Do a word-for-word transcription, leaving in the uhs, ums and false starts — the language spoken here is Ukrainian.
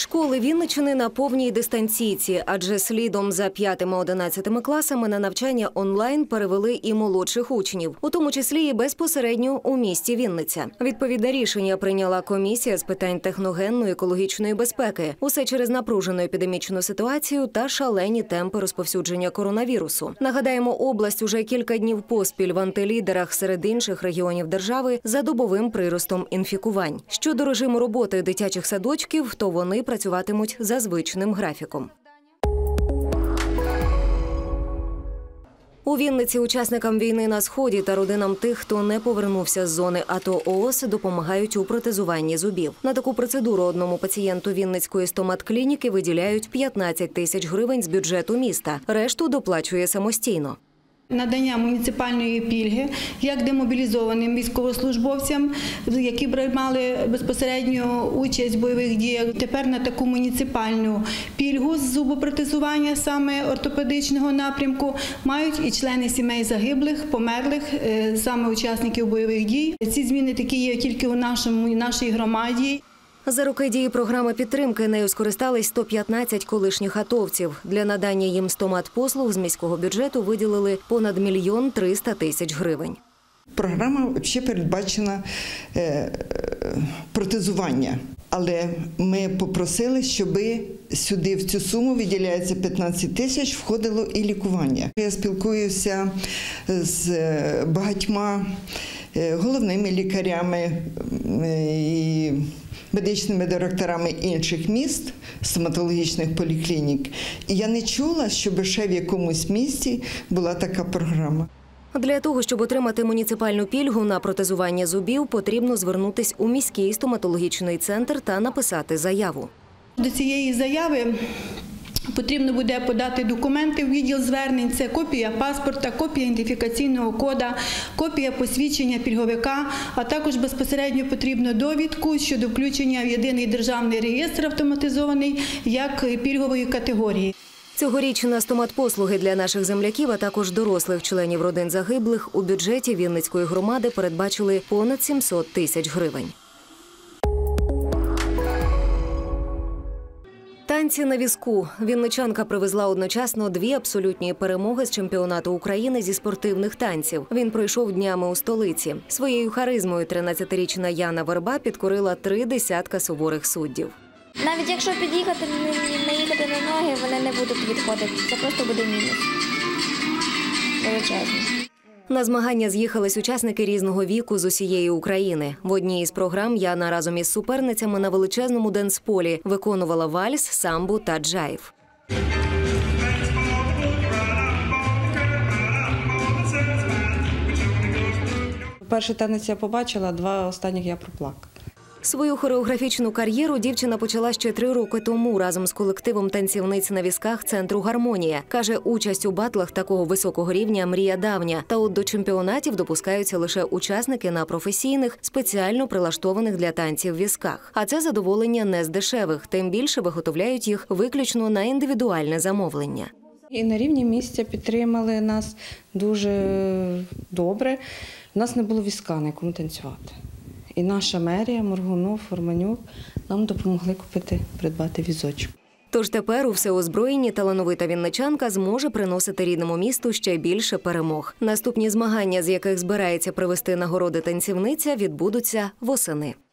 Школи Вінниччини на повній дистанційці, адже слідом за п'ятими-одинадцятими класами на навчання онлайн перевели і молодших учнів, у тому числі і безпосередньо у місті Вінниця. Відповідне рішення прийняла комісія з питань техногенної екологічної безпеки. Усе через напружену епідемічну ситуацію та шалені темпи розповсюдження коронавірусу. Нагадаємо, область уже кілька днів поспіль в антилідерах серед інших регіонів держави за добовим приростом інфікувань. Щодо режиму роботи дитячих садочків, то вони працюватимуть за звичним графіком. У Вінниці учасникам війни на Сході та родинам тих, хто не повернувся з зони АТО ООС, допомагають у протезуванні зубів. На таку процедуру одному пацієнту Вінницької стоматклініки виділяють п'ятнадцять тисяч гривень з бюджету міста. Решту доплачує самостійно. Надання муніципальної пільги як демобілізованим військовослужбовцям, які приймали безпосередньо участь в бойових діях. Тепер на таку муніципальну пільгу з зубопротезування, саме ортопедичного напрямку, мають і члени сімей загиблих, померлих, саме учасників бойових дій. Ці зміни такі є тільки у нашому, нашій громаді. За роки дії програми підтримки нею скористались сто п'ятнадцять колишніх атовців. Для надання їм стомат-послуг з міського бюджету виділили понад мільйон триста тисяч гривень. Програма взагалі передбачена протезування, але ми попросили, щоб сюди в цю суму виділяється п'ятнадцять тисяч, входило і лікування. Я спілкуюся з багатьма головними лікарями і медичними директорами інших міст, стоматологічних поліклінік. І я не чула, щоб ще в якомусь місті була така програма. Для того, щоб отримати муніципальну пільгу на протезування зубів, потрібно звернутися у міський стоматологічний центр та написати заяву. До цієї заяви потрібно буде подати документи в відділ звернень. Це копія паспорта, копія ідентифікаційного кода, копія посвідчення пільговика, а також безпосередньо потрібно довідку щодо включення в єдиний державний реєстр автоматизований як пільгової категорії. Цьогоріч на стомат-послуги для наших земляків, а також дорослих членів родин загиблих у бюджеті Вінницької громади передбачили понад сімсот тисяч гривень. Танці на візку. Вінничанка привезла одночасно дві абсолютні перемоги з чемпіонату України зі спортивних танців. Він пройшов днями у столиці. Своєю харизмою тринадцятирічна Яна Верба підкорила три десятка суворих суддів. Навіть якщо під'їхати, не їхати на ноги, вони не будуть відходити. Це просто буде мінус. Величезний. На змагання з'їхались учасники різного віку з усієї України. В одній із програм Яна разом із суперницями на величезному денсполі виконувала вальс, самбу та джайв. Перший танець я побачила, два останніх я проплакала. Свою хореографічну кар'єру дівчина почала ще три роки тому разом з колективом танцівниць на візках центру «Гармонія». Каже, участь у батлах такого високого рівня – мрія давня. Та от до чемпіонатів допускаються лише учасники на професійних, спеціально прилаштованих для танців візках. А це задоволення не з дешевих, тим більше виготовляють їх виключно на індивідуальне замовлення. І на рівні місця підтримали нас дуже добре. У нас не було візка, на якому танцювати. І наша мерія, Моргунов, Форманюк нам допомогли купити, придбати візочок. Тож тепер у всеозброєнні талановита вінничанка зможе приносити рідному місту ще більше перемог. Наступні змагання, з яких збирається привезти нагороди танцівниця, відбудуться восени.